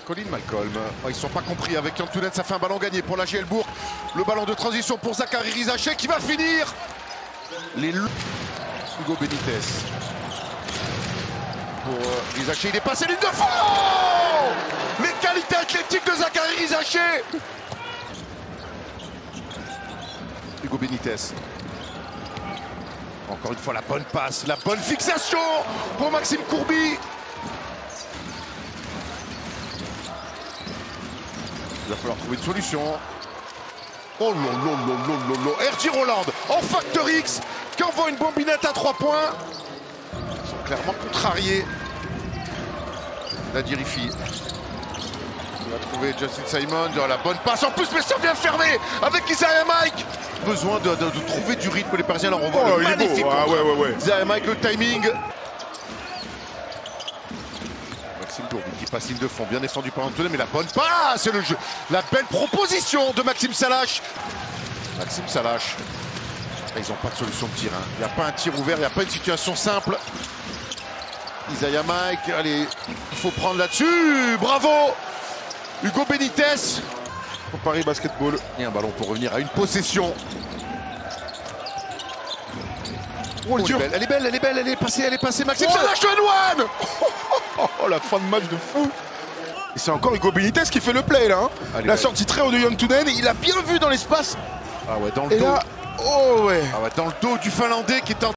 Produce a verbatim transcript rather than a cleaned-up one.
Colin Malcolm. Oh, ils ne sont pas compris avec Young Tounen. Ça fait un ballon gagné pour la G L Bourg. Le ballon de transition pour Zachary Rizaché qui va finir. Les Hugo Benitez. Pour euh, Rizaché, il est passé ligne de fond. Les qualités athlétiques de Zachary Rizaché. Hugo Benitez. Encore une fois, la bonne passe, la bonne fixation pour Maxime Courby. Il va falloir trouver une solution. Oh là là là là là là. R J Roland en Factor X qui envoie une bombinette à trois points. Ils sont clairement contrariés. Nadir Ifi. Il va trouver Justin Simon. Oh, la bonne passe. En plus, mais ça vient fermer avec Isaiah Mike. Besoin de, de, de trouver du rythme les Parisiens. Alors on voit oh, le magnifique. Ah, ouais, ouais, ouais. Isaiah Mike, le timing. Maxime Courby qui passe ligne de fond, bien défendu par Antoine, mais la bonne passe, c'est le jeu. La belle proposition de Maxime Salache. Maxime Salache. Ils n'ont pas de solution de tir. Hein. Il n'y a pas un tir ouvert, il n'y a pas une situation simple. Isaiah Mike, allez, il faut prendre là-dessus. Bravo Hugo Benitez. Au Paris Basketball. Et un ballon pour revenir à une possession. Oh, elle, est belle, elle est belle, elle est belle, elle est passée, elle est passée. Maxime oh. Salache, one one. Oh, la fin de match de fou. Et c'est encore Hugo Benitez qui fait le play là. Hein. Allez, la allez. sortie très haut de Young Tounen, il a bien vu dans l'espace. Ah ouais, dans le Et dos. là, oh ouais. Ah ouais, dans le dos du Finlandais qui est en